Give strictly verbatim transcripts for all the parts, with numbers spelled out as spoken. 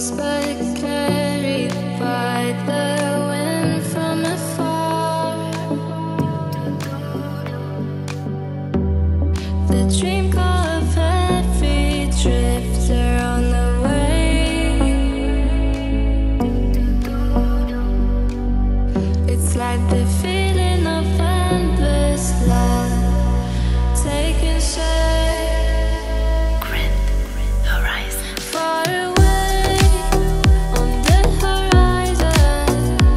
but carried by the wind from afar. The dream call of every drifter on the way. It's like the feeling of endless love taking shape. Grand horizon. Far away on the horizon,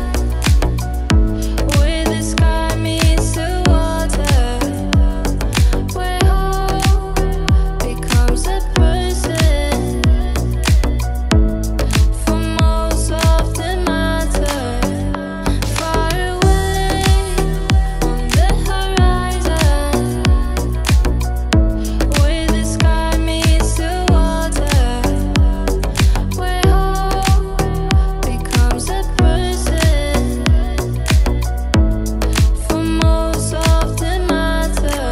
where the sky meets the water, where hope becomes a person for most of the matter. Far away on the horizon, where the sky meets the water, where hope becomes a person for most of the matter.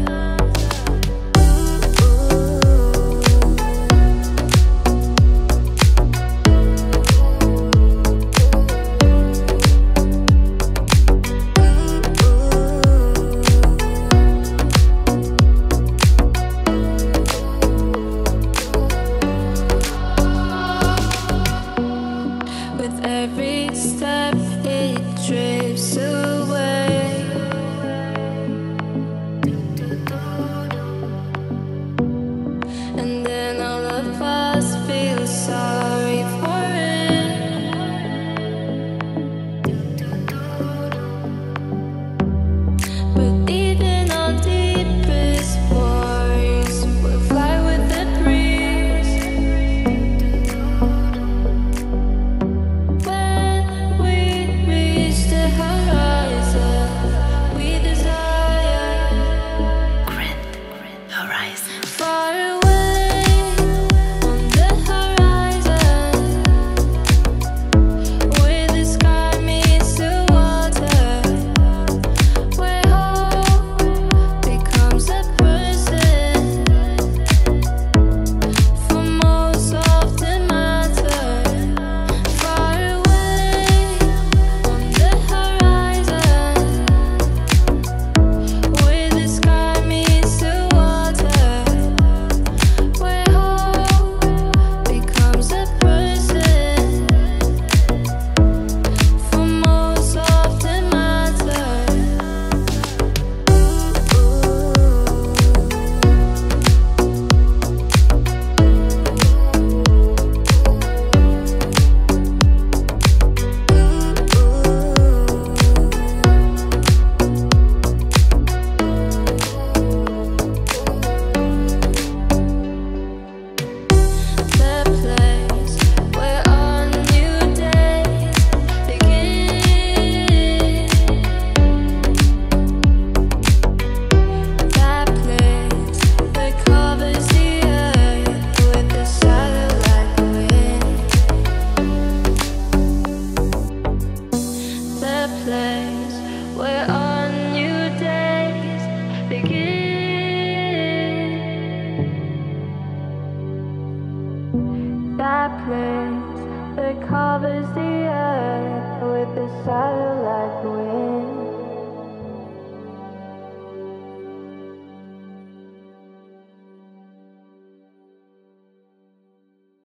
With every step it drifts away. And then all of us feel sorry for it. But even our deepest worries will fly with the breeze. When we reach the horizon, we desire. Grand horizon. Far away on the horizon, where the sky meets the water, where hope becomes a person for most of the matter. Far away on the horizon, where the sky meets the water, where hope becomes a person for most of the matter. The place where our new days begin. That place that covers the earth with the satellite wind. The place where our new days begin. That place that covers the earth with the satellite wind.